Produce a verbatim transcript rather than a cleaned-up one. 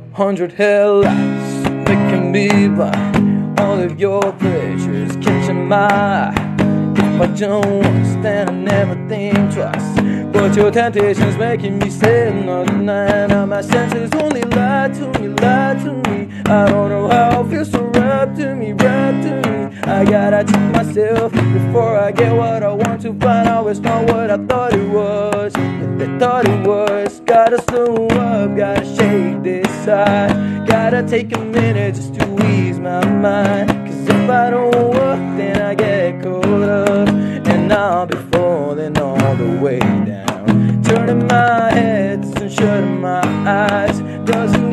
Hundred headlights making me blind. All of your pleasures catching my eye. If I don't understand, I never think twice. But your temptation's making me say another night. Now my senses only lie to me, lie to me. I don't know how it feels to rap to me, rap to me. I gotta check myself before I get what I want to find out it's not what I thought it was. What I thought it was. Gotta slow up, gotta shake this side. Gotta take a minute just to ease my mind. Cause if I don't work, then I get caught up, and I'll be falling all the way down. Turning my head and shutting my eyes doesn't